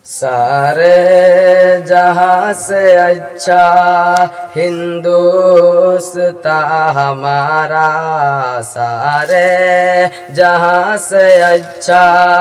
सारे जहां से अच्छा हिंदुस्तां हमारा, सारे जहां से अच्छा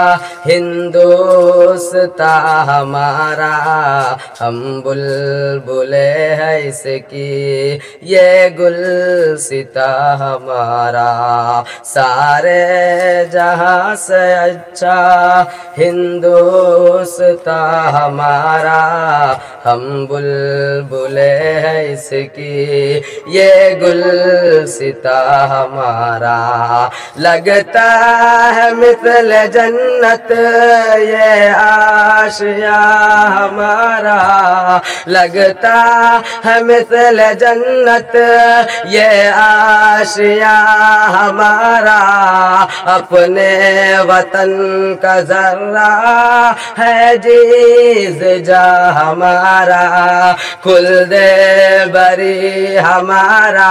हिंदुस्तां हमारा। हम बुलबुले हैं इसकी ये गुलसिता हमारा। सारे जहां से अच्छा हिंदुस्तां हमारा, हम बुलबुले हैं इसकी ये गुलसिता हमारा। लगता है मिस्ल जन्नत ये आशिया हमारा, लगता है मिस्ल जन्नत ये आशिया हमारा। अपने वतन का जर्रा है जीज जा हमारा, कुल दे बरी हमारा,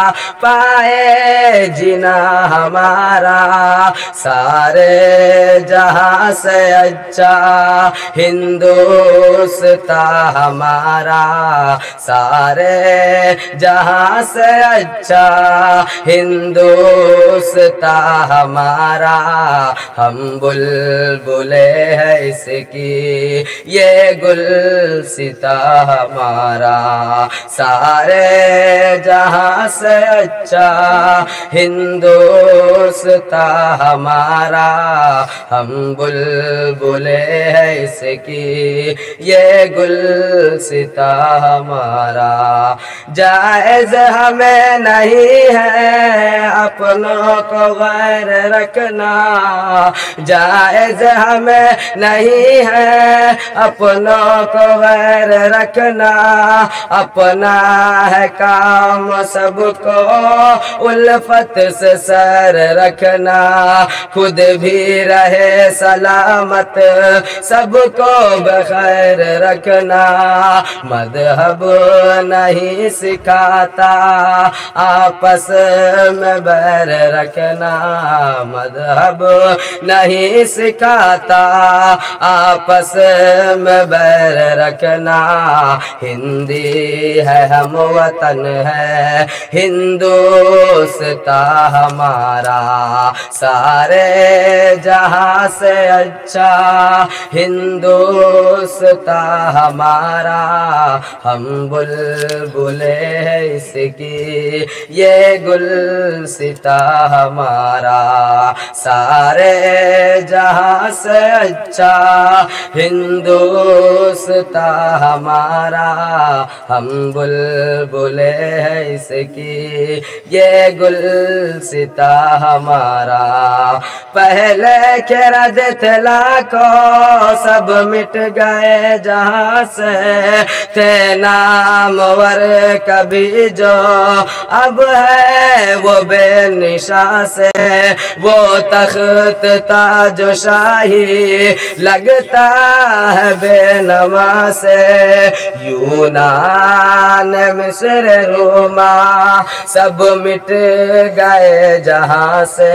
पाए जीना हमारा। सारे जहां से अच्छा हिंदुस्तां हमारा, सारे जहां से अच्छा हिंदुस्तां हमारा। हम बुलबुले हैं इसकी ये गुलसिता हमारा। सारे जहां से अच्छा हिंदुस्तां हमारा, हम बुलबुले हैं इसकी ये गुलसिता हमारा। जायज़ हमें नहीं है अपनों को गैर रखना, जायज़ हमें नहीं है अपनों को गैर रखना। अपना है काम सबको उल्फत से सर रखना, खुद भी रहे सलामत सबको बखैर रखना। मज़हब नहीं सिखाता आपस में बैर रखना, मज़हब नहीं सिखाता आपस में बैर रखना। हिंदी है हम वतन है हिंदुस्तां हमारा, सारे जहां से अच्छा हिंदुस्तां हमारा। हम बुलबुले हैं इसकी ये गुलसिता हमारा। सारे जहां से अच्छा हिंदुस्तां हमारा, हम बुलबुले हैं इसकी ये गुलसिता हमारा। पहले के रजत लाखों सब मिट गए जहां से थे नामवर कभी जो अब है वो बेनिशा से। वो तख्त ताज शाही लगता है बेनमा से, यूनान मिस्र रोमा सब मिट गए जहां से।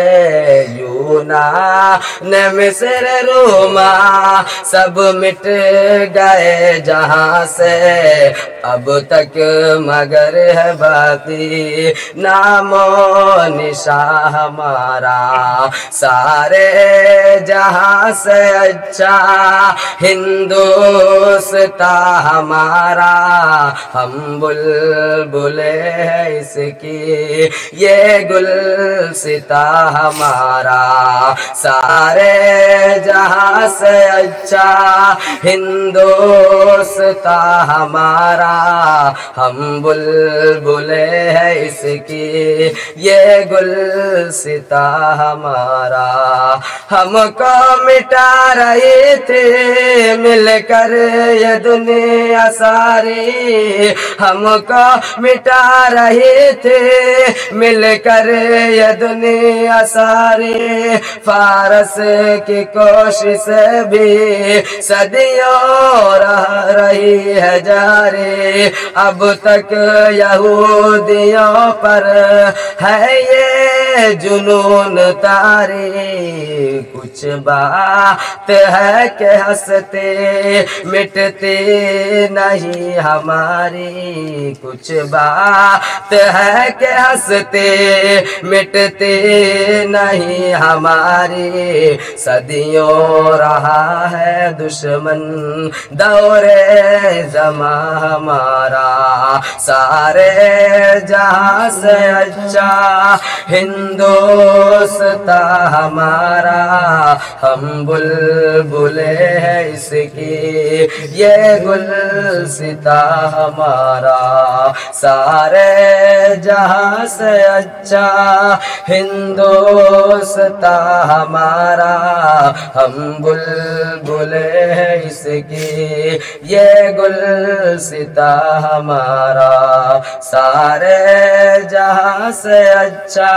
यूनान मिस्र रोमा सब मिट गए जहां से। अब तक मगर है बाकी नामो निशा हमारा। सारे जहां से अच्छा हिंदुस्तां हमारा, हम बुलबुले हैं इसकी ये गुलसिता हमारा। सारे जहां से अच्छा हिंदुस्तां हमारा, हम बुलबुले हैं इसकी ये गुलसिता हमारा। हमको मिटा रही थी मिलकर ये दुनिया सारी, हमको मिटा रही थी मिलकर ये दुनिया सारी। फारस की कोशिश भी सदियों रह रही है जारी। अब तक यहूदियों पर है ये जुनून तारे, कुछ बात है कि हंसते मिटते नहीं हमारी, कुछ बात है कि हंसते मिटते नहीं हमारी। सदियों रहा है दुश्मन दौरे ज़मा हमारा, सारे जहां से अच्छा हिंदोस्तां हमारा। हम बुलबुले हैं इसकी ये गुलसिता हमारा, सारे जहां से अच्छा हिंदोस्तां हमारा। हम बुलबुले हैं इसकी ये गुलसिता हमारा, सारे जहां से अच्छा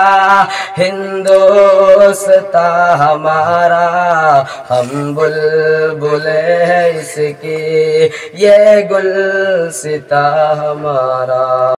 हिंदोस्तां हमारा। हम बुलबुले हैं इसकी ये गुलसिता हमारा।